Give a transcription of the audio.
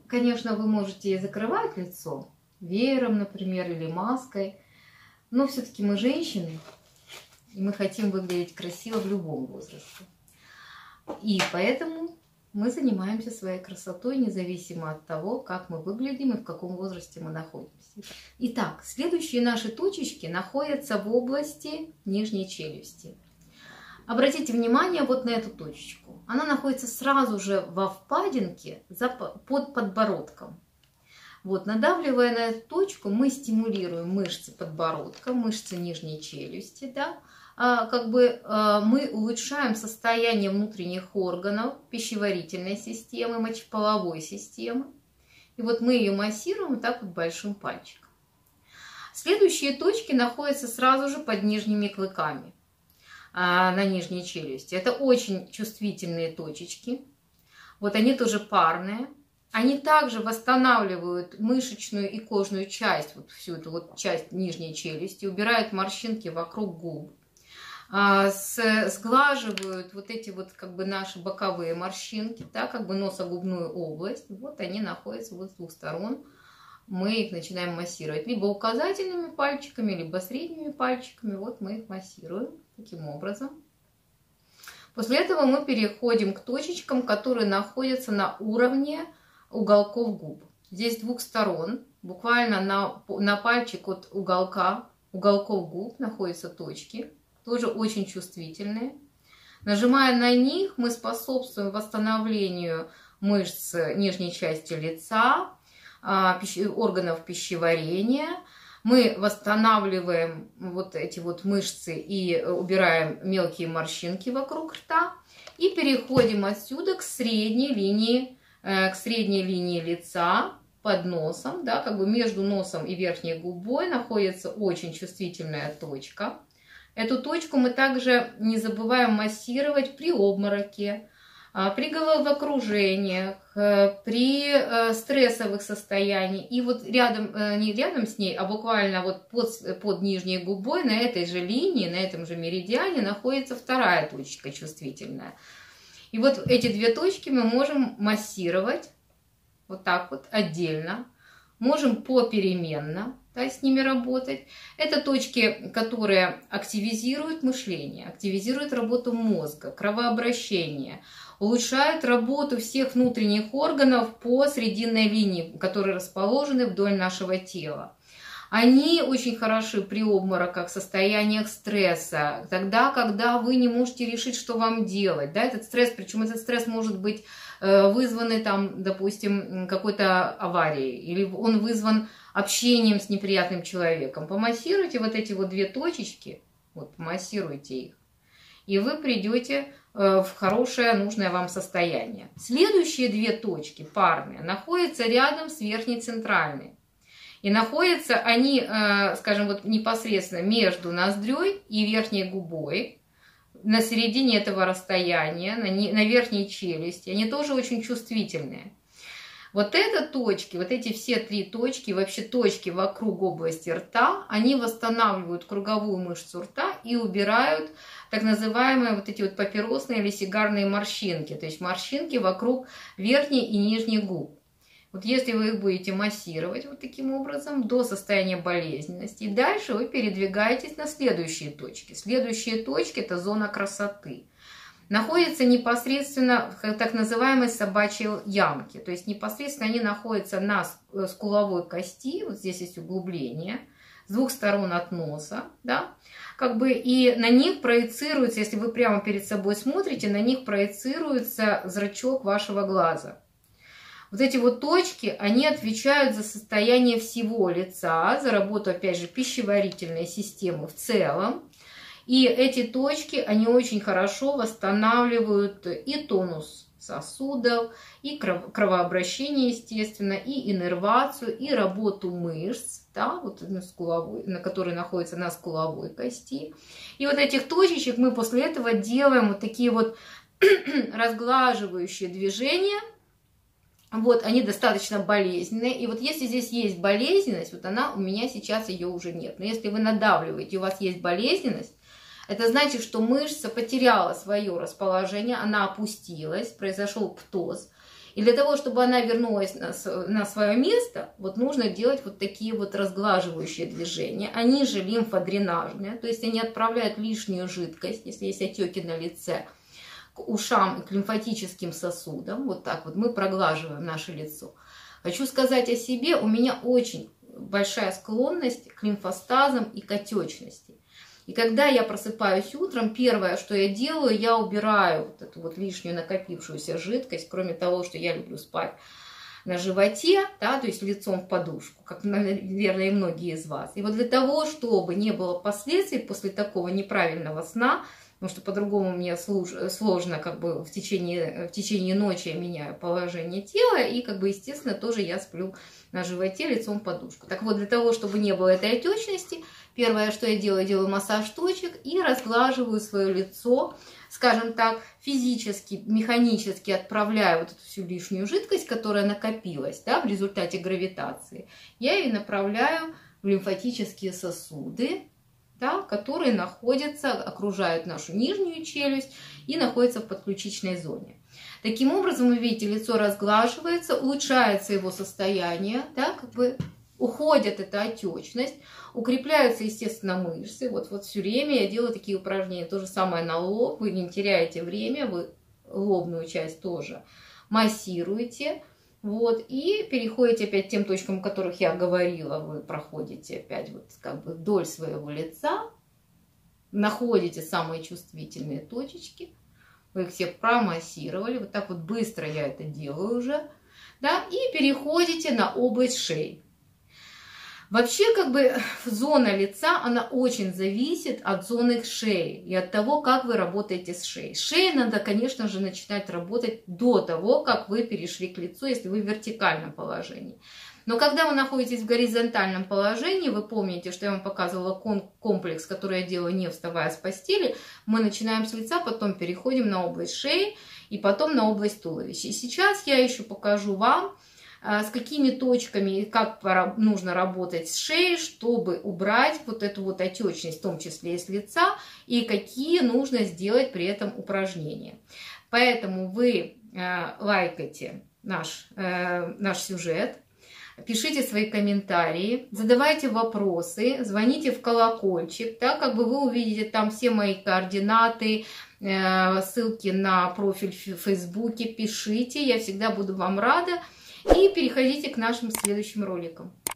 конечно, вы можете закрывать лицо веером, например, или маской, но все-таки мы женщины, и мы хотим выглядеть красиво в любом возрасте. И поэтому мы занимаемся своей красотой, независимо от того, как мы выглядим и в каком возрасте мы находимся. Итак, следующие наши точечки находятся в области нижней челюсти. Обратите внимание вот на эту точечку. Она находится сразу же во впадинке под подбородком. Вот, надавливая на эту точку, мы стимулируем мышцы подбородка, мышцы нижней челюсти, да? Мы улучшаем состояние внутренних органов, пищеварительной системы, мочеполовой системы. И вот мы ее массируем так вот большим пальчиком. Следующие точки находятся сразу же под нижними клыками на нижней челюсти. Это очень чувствительные точечки. Вот они тоже парные. Они также восстанавливают мышечную и кожную часть, вот всю эту вот часть нижней челюсти, убирают морщинки вокруг губ, сглаживают вот эти вот как бы наши боковые морщинки, да, как бы носогубную область. Вот они находятся вот с двух сторон. Мы их начинаем массировать либо указательными пальчиками, либо средними пальчиками. Вот мы их массируем таким образом. После этого мы переходим к точечкам, которые находятся на уровне уголков губ. Здесь с двух сторон, буквально на пальчик от уголков губ находятся точки, тоже очень чувствительные. Нажимая на них, мы способствуем восстановлению мышц нижней части лица, органов пищеварения. Мы восстанавливаем вот эти вот мышцы и убираем мелкие морщинки вокруг рта. И переходим отсюда к средней линии лица под носом, да, как бы между носом и верхней губой находится очень чувствительная точка. Эту точку мы также не забываем массировать при обмороке, при головокружениях, при стрессовых состояниях. И вот рядом, не рядом с ней, а буквально вот под нижней губой на этой же линии, на этом же меридиане находится вторая точка чувствительная. И вот эти две точки мы можем массировать вот так вот отдельно, можем попеременно, да, с ними работать. Это точки, которые активизируют мышление, активизируют работу мозга, кровообращение, улучшают работу всех внутренних органов по срединной линии, которые расположены вдоль нашего тела. Они очень хороши при обмороках, состояниях стресса, тогда, когда вы не можете решить, что вам делать. Да, этот стресс, причем этот стресс может быть вызванный, там, допустим, какой-то аварией, или он вызван общением с неприятным человеком. Помассируйте вот эти вот две точечки, вот, помассируйте их, и вы придете в хорошее, нужное вам состояние. Следующие две точки, парные, находятся рядом с верхней центральной. И находятся они, скажем, вот непосредственно между ноздрёй и верхней губой, на середине этого расстояния, на верхней челюсти. Они тоже очень чувствительные. Вот это точки, вот эти все три точки, вообще точки вокруг области рта, они восстанавливают круговую мышцу рта и убирают так называемые вот эти вот папиросные или сигарные морщинки, то есть морщинки вокруг верхней и нижней губ. Вот если вы их будете массировать вот таким образом до состояния болезненности, и дальше вы передвигаетесь на следующие точки. Следующие точки – это зона красоты. Находятся непосредственно в так называемой собачьей ямке. То есть непосредственно они находятся на скуловой кости, вот здесь есть углубление, с двух сторон от носа, да, как бы, и на них проецируется, если вы прямо перед собой смотрите, на них проецируется зрачок вашего глаза. Вот эти вот точки, они отвечают за состояние всего лица, за работу, опять же, пищеварительной системы в целом. И эти точки, они очень хорошо восстанавливают и тонус сосудов, и кровообращение, естественно, и иннервацию, и работу мышц, да, вот которые находятся на скуловой кости. И вот этих точечек мы после этого делаем вот такие вот разглаживающие движения. Вот, они достаточно болезненные. И вот если здесь есть болезненность, вот она у меня сейчас ее уже нет. Но если вы надавливаете, у вас есть болезненность, это значит, что мышца потеряла свое расположение, она опустилась, произошел птоз. И для того, чтобы она вернулась на свое место, вот нужно делать вот такие вот разглаживающие движения. Они же лимфодренажные, то есть они отправляют лишнюю жидкость, если есть отеки на лице, к ушам и к лимфатическим сосудам. Вот так вот мы проглаживаем наше лицо. Хочу сказать о себе, у меня очень большая склонность к лимфостазам и к отечности. И когда я просыпаюсь утром, первое, что я делаю, я убираю вот эту вот лишнюю накопившуюся жидкость, кроме того, что я люблю спать на животе, да, то есть лицом в подушку, как, наверное, и многие из вас. И вот для того, чтобы не было последствий после такого неправильного сна, потому что по-другому мне сложно, как бы в течение ночи я меняю положение тела, и, как бы, естественно, тоже я сплю на животе лицом в подушку. Так вот, для того, чтобы не было этой отечности, первое, что я делаю массаж точек и разглаживаю свое лицо, скажем так, физически, механически отправляю вот эту всю лишнюю жидкость, которая накопилась, да, в результате гравитации. Я ее направляю в лимфатические сосуды, да, которые находятся, окружают нашу нижнюю челюсть и находятся в подключичной зоне. Таким образом, вы видите, лицо разглаживается, улучшается его состояние, да, как бы уходит эта отечность, укрепляются, естественно, мышцы. Вот все время я делаю такие упражнения. То же самое на лоб. Вы не теряете время, вы лобную часть тоже массируете. Вот, и переходите опять к тем точкам, о которых я говорила. Вы проходите опять вот как бы вдоль своего лица, находите самые чувствительные точечки. Вы их все промассировали. Вот так вот быстро я это делаю уже. Да, и переходите на область шеи. Вообще, как бы, зона лица, она очень зависит от зоны шеи и от того, как вы работаете с шеей. С шеей надо, конечно же, начинать работать до того, как вы перешли к лицу, если вы в вертикальном положении. Но когда вы находитесь в горизонтальном положении, вы помните, что я вам показывала комплекс, который я делаю, не вставая с постели, мы начинаем с лица, потом переходим на область шеи и потом на область туловища. И сейчас я еще покажу вам, с какими точками и как нужно работать с шеей, чтобы убрать вот эту вот отечность, в том числе и с лица, и какие нужно сделать при этом упражнения. Поэтому вы лайкайте наш сюжет, пишите свои комментарии, задавайте вопросы, звоните в колокольчик, так как бы вы увидите там все мои координаты, ссылки на профиль в Фейсбуке, пишите, я всегда буду вам рада. И переходите к нашим следующим роликам.